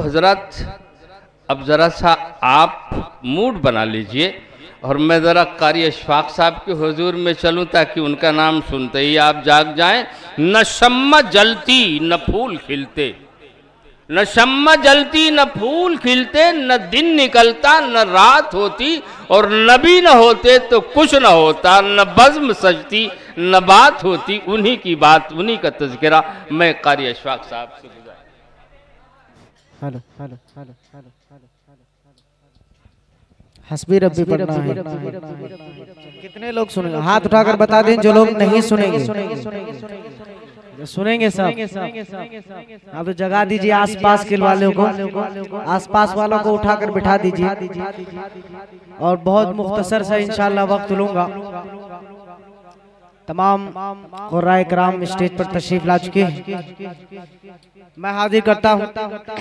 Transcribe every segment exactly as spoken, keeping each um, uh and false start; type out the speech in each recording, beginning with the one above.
हजरत अब ज़रा सा आप मूड बना लीजिए और मैं ज़रा कारी अशफाक साहब के हुजूर में चलूं ताकि उनका नाम सुनते ही आप जाग जाएं। न शम्मा जलती न फूल खिलते, न शम्मा जलती न फूल खिलते, न दिन निकलता न रात होती, और नबी न होते तो कुछ न होता, न बज़्म सजती न बात होती। उन्हीं की बात, उन्हीं का तज़किरा मैं कारी अशफाक साहब से गुज़ार। हेलो हेलो हेलो हेलो हस्बी रब्बी पढ़ना है। कितने लोग सुनेंगे? हाथ उठाकर बता दें जो लोग नहीं सुनेंगे। सुनेंगे सब। आप तो जगा दीजिए आसपास के वालों को, आसपास वालों को उठाकर बिठा दीजिए। और बहुत मुख्तसर से इंशाल्लाह वक्त लूंगा। तमाम क़ुर्राए किराम स्टेज पर तशरीफ ला चुके हैं। मैं हाजिर करता हूँ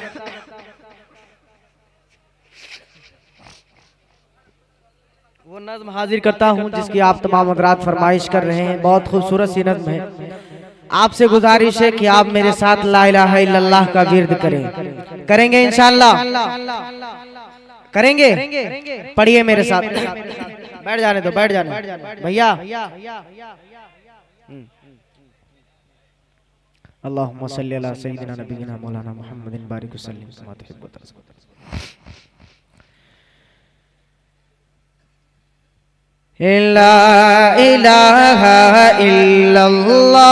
वो नज़्म हाजिर करता हूँ जिसकी आप तमाम हज़रात फरमाइश कर रहे हैं। बहुत खूबसूरत सी नज़्म है। आपसे गुजारिश है कि आप मेरे साथ ला इलाहा इल्लल्लाह का विर्द करें। करेंगे इंशाअल्लाह? करेंगे? पढ़िए मेरे साथ। बैठ जाने दो, बैठ जाने भैया। अल्लाहुम्मा सल्ली अला सय्यिदिना नबिय्यिना मौलाना मुहम्मदिन बारिक वसल्लिम कमा तुहिब्बु व तुर्ज़क़ु। ला इलाहा इल्लल्लाह,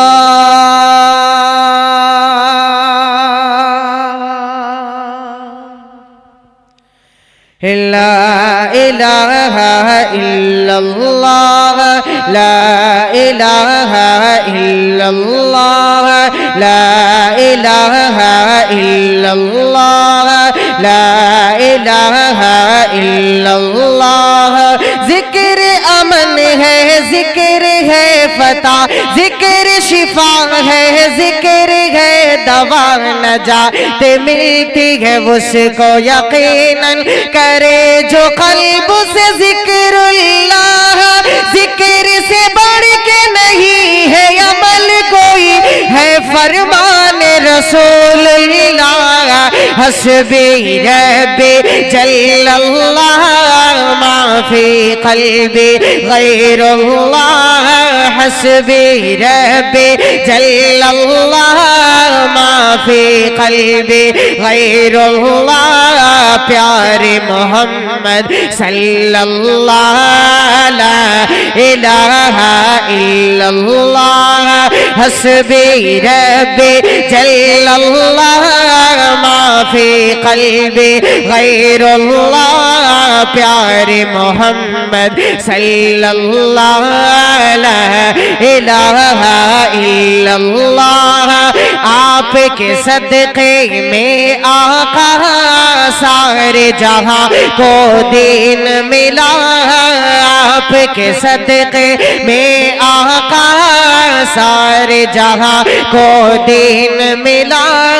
ला इलाहा इल्लल्लाह, ला इलाहा इल्लल्लाह, ला इलाहा इल्लल्लाह, ला इलाहा इल्लल्लाह। जिक्र अमन है, जिक्र है फता, जिक्र शिफा है, जिक्र है दवा, नजात मिलती है उसको यकीनन करे जो कल्ब से जिक्रुल्लाह। जिक्र से बढ़ के नहीं है अमल कोई, है फरमान रसूलुल्लाह। हस्बी रब्बी जल्लल्लाह, माफी क़ल्बी गैरुल्लाह। हस्बी रब्बी जल्लल्लाह, माफी क़ल्बी गैरुल्लाह। प्यारे मोहम्मद सल्लल्लाह, ला इलाहा इल्लल्लाह। हस्बी रब्बी जल्लल्लाह, माफी क़ल्बी गैरुल्लाह। प्यारे मोहम्मद सल्लल्लाह, ला इलाहा इल्लल्लाह। आपके सदक़े में आका सारे जहां को दीन मिला। आपके सदक़े में आका सारे जहां को दीन मिला।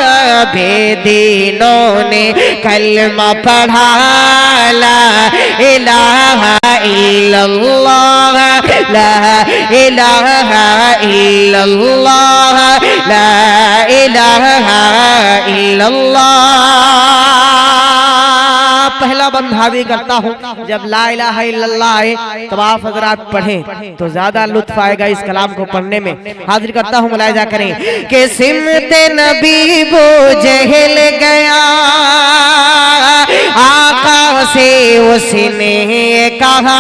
बेदीनों ने कलमा पढ़ा, ला इलाहा इल्लल्लाह, ला इलाहा इल्लल्लाह, ला इलाहा इल्लल्लाह। पहला बंद हाजिर करता हूँ। जब ला इलाहा इल्लल्लाह है तो आप हजरात पढ़ें तो ज्यादा लुत्फ आएगा इस कलाम को पढ़ने में। हाजिर करता हूँ, मुलाहिजा करें कि सिमते नबी वो जहल गया, आका से उसने कहा।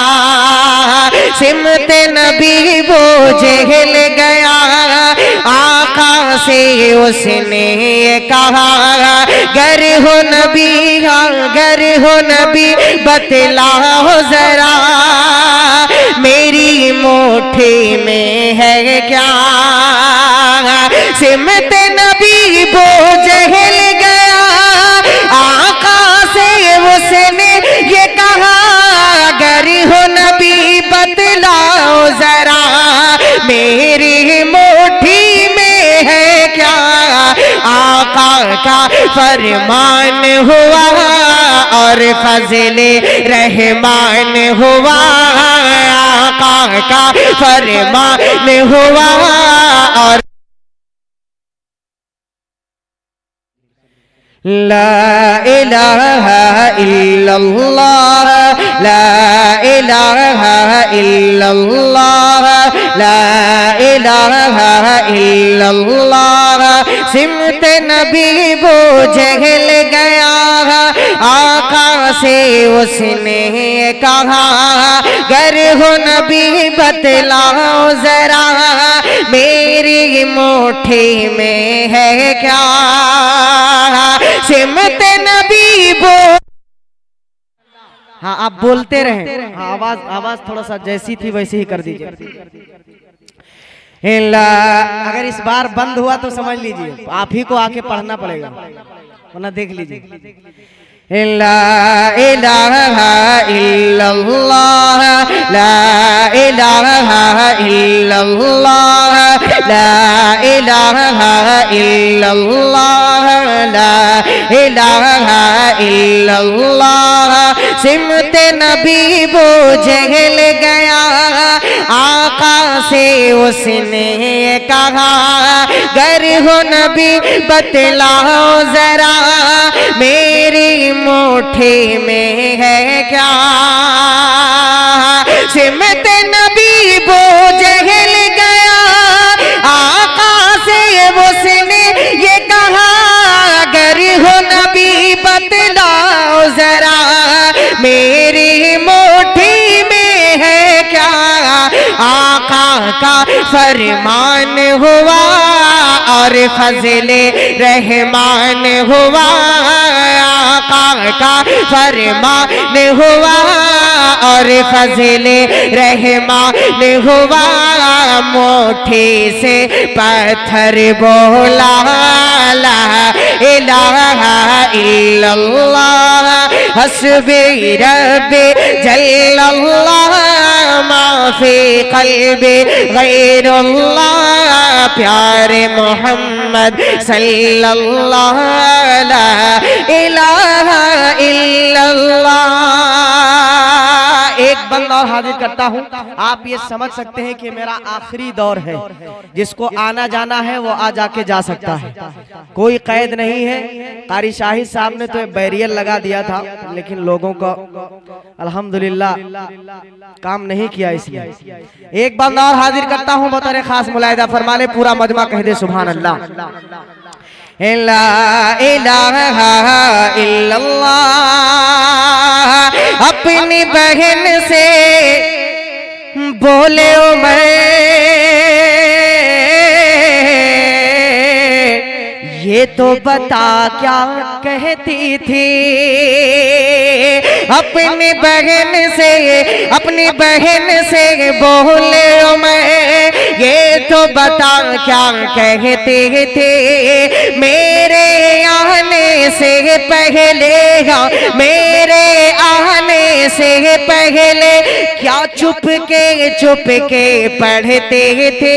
सिमते नबी वो जहल गया, आका से उसने कहा। गर हो नबी, गर हो नबी बतलाओ जरा, मेरी मुट्ठी में है क्या। सिमत नबी वो जहल गया, आका से उसने ये कहा। गर हो नबी बतलाओ जरा, मेरी मुट्ठी में है क्या। आका का फरमान हुआ और फज़ले रहमान हुआ। आका का फरमान हुआ और ला इलाहा इल्लल्लाह, ला इलाहा इल्लल्लाह, ला इलाहा इल्लल्लाह। सिमत नबी वो जहल गया, आका से उसने कहा, गर हो नबी बतलाओ जरा, मेरी मुट्ठी में है क्या। सिमत नबी वो, हाँ आप बोलते रहे, हाँ आवाज आवाज थोड़ा सा जैसी थी वैसे ही कर दीजिए। अगर इस बार बंद हुआ तो समझ लीजिए आप ही को आके पढ़ना पड़ेगा, वरना देख लीजिए। ला इलाहा इल्लल्लाह, ला इलाहा इल्लल्लाह, ला इलाहा इल्लल्लाह, ला इलाहा इल्लल्लाह। सिमत नबी वो जहल गया, आका से उसने कहा, गर हो नबी बतलाओ जरा, मेरी मुट्ठी में है क्या। सिमत नबी वो जहल गया, आका से उसने ये कहा, गर हो नबी बतलाओ जरा, मेरी मुट्ठी में है क्या। आका का फरमान हुआ और फजले रहमान हुआ, आका का फरमान हुआ और फजले रहमान हुआ। मुट्ठी से पत्थर बोला, ला इलाहा इल्लल्लाह, हस्बी रब्बी जल्लल्लाह, माफी कल्बी गैरुल्लाह। प्यारे मोहम्मद सल्लल्लाहु ला इलाहा इल्लल्लाह। एक बंद और हाजिर करता हूँ, आप ये समझ सकते हैं कि मेरा आखिरी दौर है, जिसको आना जाना है वो आ जाके जा सकता है, कोई कैद नहीं है। कारी शाहिद साहब ने तो बैरियर लगा दिया था, लेकिन लोगों को अल्हम्दुलिल्लाह काम नहीं किया, इसलिए एक बंद और हाजिर करता हूँ। बतौर खास मुलाहिदा फरमा ले, पूरा मजमा कह दे सुभान अल्लाह। ला इलाहा इल्लल्लाह, अपनी बहन से बोले ओ मैं, ये तो बता क्या कहती थी। अपनी बहन से अपनी बहन से बोले ओ मैं, ये तो बता क्या कहते थे। मेरे आने से पहले, मेरे आने से पहले क्या चुप के चुप के पढ़ते थे।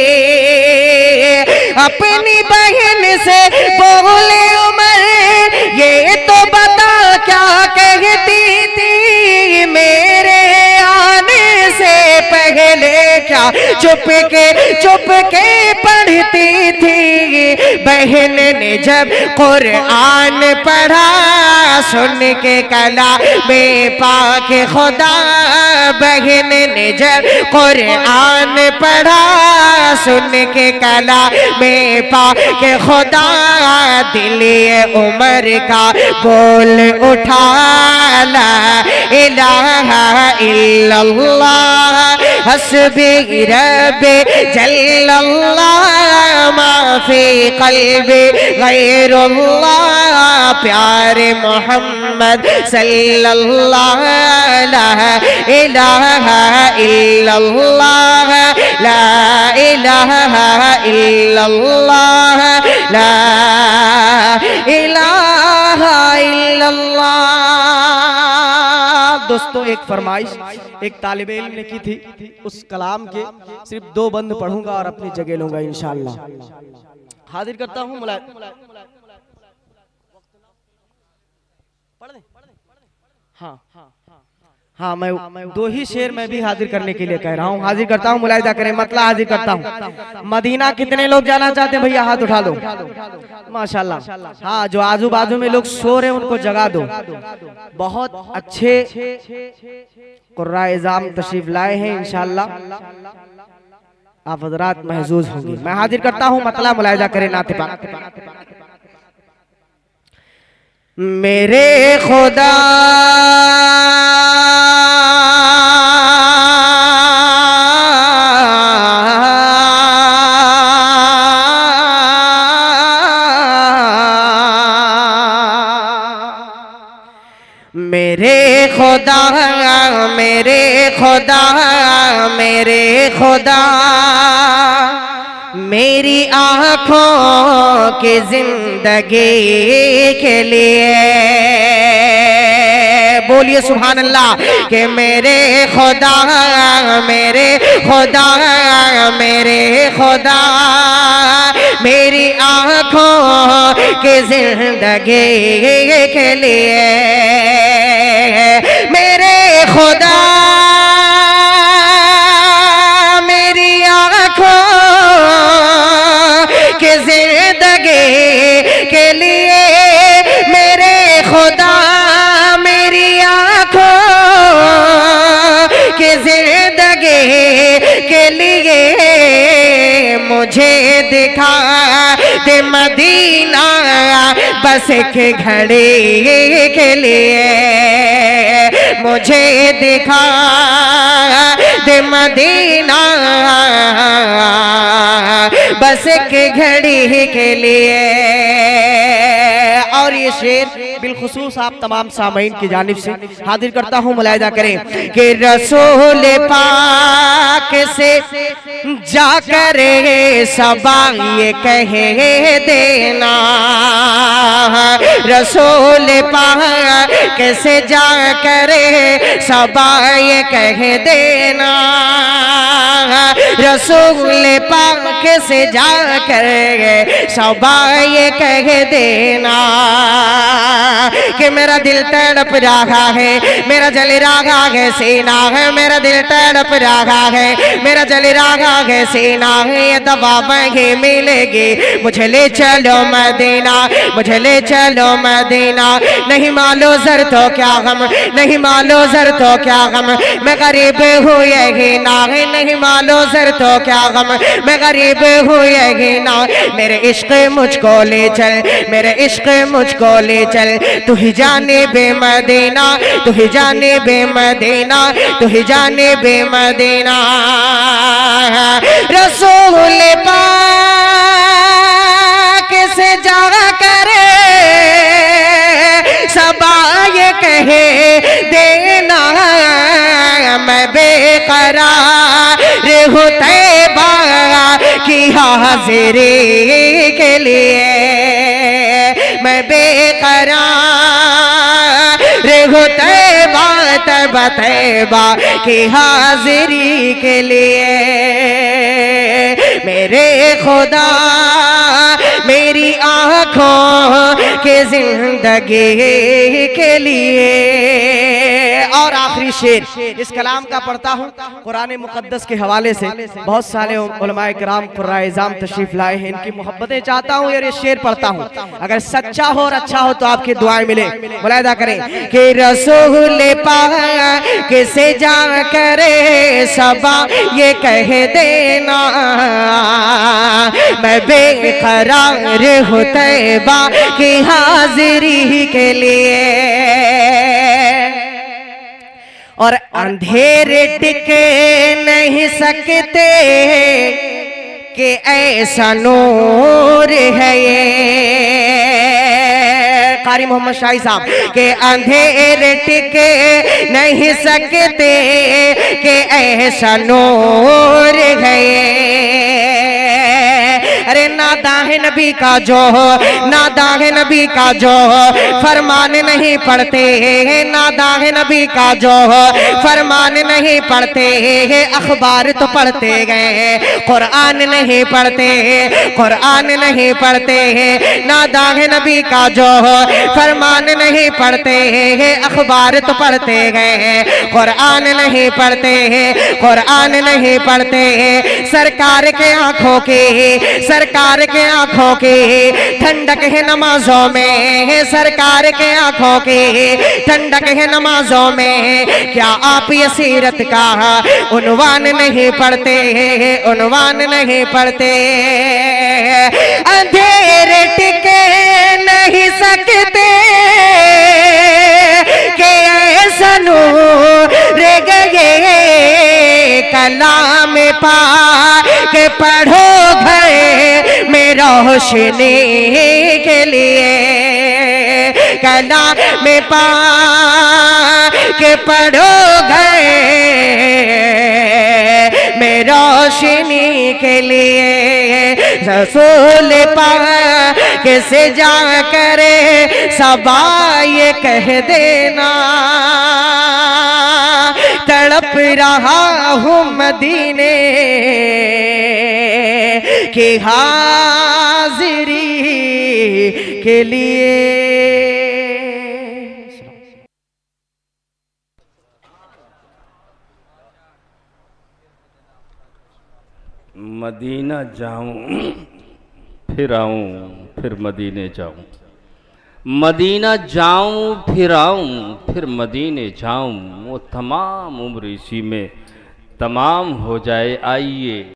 अपनी बहन से बोले उमर, ये तो बता क्या कहती थी। मेरे आने से पहले क्या चुप के चुप के पढ़ती थी। बहन ने जब कुरान पढ़ा, सुन के कला में पाक खुदा। बहन ने जब कुरान पढ़ा, सुन के कला में पाक खुदा। दिल उमर का बोल उठा, ला इलाहा इल्लल्लाह, हस्बी रब्बी जल्लल्लाह, माफी कल्बी गैरुल्लाह। प्यारे मोहम्मद सल्लल्लाहु ला इलाहा इल्लल्लाह, ला इलाहा इल्लल्लाह, ला इलाहा इल्लल्लाह। दोस्तों एक फरमाइश एक तालिबे इल्म ने की थी, उस कलाम के सिर्फ दो बंद पढ़ूंगा और अपनी जगह लूंगा इंशाअल्लाह। हाजिर करता हूँ मुला हाँ हाँ, मैं दो ही शेर मैं भी हाजिर करने के लिए कह रहा हूँ। हाजिर करता हूँ, मुलाहिजा करें, मतलब हाजिर करता हूँ। मदीना कितने लोग जाना चाहते हैं भैया? हाथ उठा दो माशाल्लाह। हाँ, जो आजू बाजू में लोग सो रहे हैं उनको जगा दो। बहुत अच्छे कुर्राए इज़ाम तशरीफ लाए हैं, इंशाअल्लाह आप हज़रात महजूज होंगे। मैं हाजिर करता हूँ, मतलब मुलाहिजा करें नाते पाक। मेरे खुदा मेरे खुदा मेरे खुदा मेरे खुदा मेरी आँखों की जिंदगी के लिए बोलिए सुभान अल्लाह कि मेरे खुदा मेरे खुदा मेरे खुदा मेरी आँखों की जिंदगी के लिए मेरे खुदा मेरी आँखों की जिंदगी के लिए मेरे खुदा मेरी आँखों की जिंदगी के लिए मुझे दिखा दे मदीना बस एक घड़ी के लिए मुझे दिखा दे मदीना बस एक घड़ी के लिए। और ये शेर बिलखुसूस आप तमाम सामीन की जानिब से हाजिर करता हूँ, मुलाहिजा करें कि रसूल पाक से जाकर सबा ये कह देना रसूल पाक से जाकर सबा ये कह देना रसूल पाक से जाकर सबा ये कह देना कि मेरा दिल तड़प रहा है, मेरा जल रहा है सीना है, मेरा दिल तड़प रहा है, मेरा जल रहा है सीना है। ये दवा महंगी मिलेगी, मुझे ले चलो मदीना, मुझे ले चलो मदीना। नहीं मालो जर तो क्या गम, नहीं मालो जर तो क्या गम, मैं गरीब हूँ यही ना है। नहीं मालो जर तो क्या गम, मैं गरीब हूँ यही ना। मेरे इश्क मुझको ले चल, मेरे इश्क मुझको ले चल, तू ही जाने बे मदीना, तू ही जाने बे मदीना, तू ही जाने बे मदीना। रसूल पाक से जा करे सबा ये कहे देना मैं बेकरार हूँ तैबा की हाजिरी के लिए, मैं बेकरार हूँ तैबा तैबा तैबा की हाजिरी के लिए। मेरे खुदा मेरी आँखों के जिंदगी के लिए। और आखिरी शेर इस कलाम का पढ़ता हूँ कुरान मुकद्दस के हवाले से। बहुत सारे उलमाए किराम कुर्राए इज़ाम तशरीफ लाए हैं, इनकी मोहब्बतें चाहता हूँ। ये शेर पढ़ता हूँ, अगर सच्चा हो और अच्छा हो तो आपकी दुआएं मिले। मुलाहिजा करें कि रसूल पाक से जा करे सबा ये कह देना मैं बेकरार हूँ तैबा की हाजिरी के लिए। और अंधेरे टिके नहीं सकते कि ऐसा नूर है ये। कारी मोहम्मद शाही साहब के अंधेरे टिके नहीं सकते कि ऐसा नूर है ये। अरे नादा है नबी का जो नादा है नबी का जो फरमान नहीं पढ़ते, नादा है नबी का जो फरमान नहीं पढ़ते, अखबार तो पढ़ते गए कुरान नहीं पढ़ते, कुरान नहीं पढ़ते, नादा है नबी का जो फरमान नहीं पढ़ते, अखबार तो पढ़ते गए कुरान नहीं पढ़ते, कुरान नहीं पढ़ते। सरकार के आंखों की सरकार के आंखों की ठंडक है नमाजों में, सरकार के आंखों की ठंडक है नमाजों में। क्या आप ये सीरत का उन्वान नहीं पढ़ते, उन्वान नहीं पढ़ते। अंधेरे टिके नहीं सकते के ऐसा नूर गए कलाम पाक पढ़ो घर में रोशनी के लिए, कलाम पाक पढ़ो घर में रोशनी के लिए। रसूल पाक से जा करे सबा ये कह देना तड़प रहा हूँ मदीने की हाजिरी के लिए। मदीना जाऊं फिर आऊं फिर मदीने जाऊं, मदीना जाऊं फिर आऊं फिर मदीने जाऊं, वो तमाम उम्र इसी में तमाम हो जाए। आइए